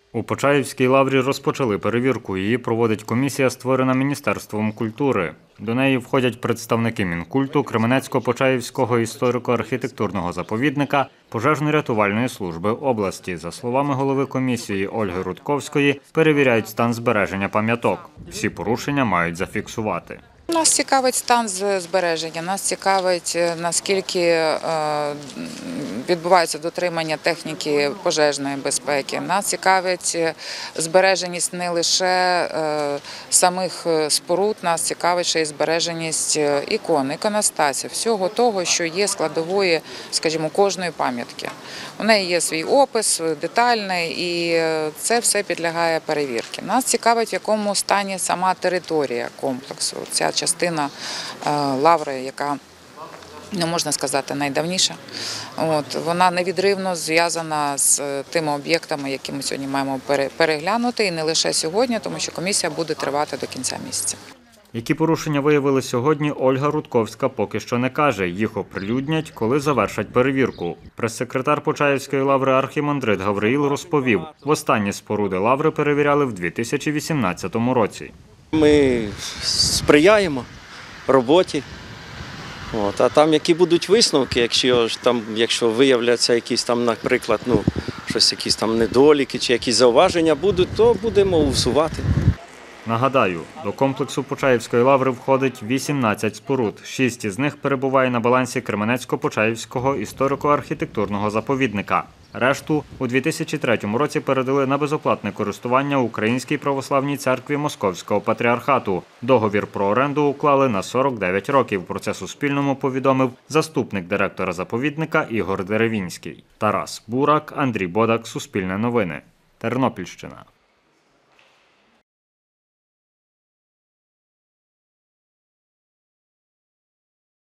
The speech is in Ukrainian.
У Почаївській лаврі розпочали перевірку. Її проводить комісія, створена Міністерством культури. До неї входять представники Мінкульту, Кременецько-Почаївського історико-архітектурного заповідника, пожежно-рятувальної служби області. За словами голови комісії Ольги Рудковської, перевіряють стан збереження пам'яток. Всі порушення мають зафіксувати. Нас цікавить стан збереження, нас цікавить, наскільки відбувається дотримання техніки пожежної безпеки. Нас цікавить збереженість не лише самих споруд, нас цікавить ще й збереженість ікон, іконостасів, всього того, що є складовою, скажімо, кожної пам'ятки. У неї є свій опис детальний, і це все підлягає перевірці. Нас цікавить, в якому стані сама територія комплексу. Ця частина лаври, яка, не можна сказати, найдавніша. Вона невідривно зв'язана з тими об'єктами, які ми сьогодні маємо переглянути, і не лише сьогодні, тому що комісія буде тривати до кінця місяця. Які порушення виявили сьогодні, Ольга Рудковська поки що не каже. Їх оприлюднять, коли завершать перевірку. Прес-секретар Почаївської лаври архімандрит Гавриїл розповів, востаннє споруди лаври перевіряли в 2018 році. Ми сприяємо роботі, а там які будуть висновки, якщо виявляться якісь там, наприклад, якісь там недоліки чи якісь зауваження будуть, то будемо усувати. Нагадаю, до комплексу Почаївської лаври входить 18 споруд. 6 із них перебуває на балансі Кременецько-Почаївського історико-архітектурного заповідника. Решту у 2003 році передали на безоплатне користування Українській православній церкві Московського патріархату. Договір про оренду уклали на 49 років. Про це Суспільному повідомив заступник директора заповідника Ігор Деревінський. Тарас Бурак, Андрій Бодак, Суспільне новини. Тернопільщина.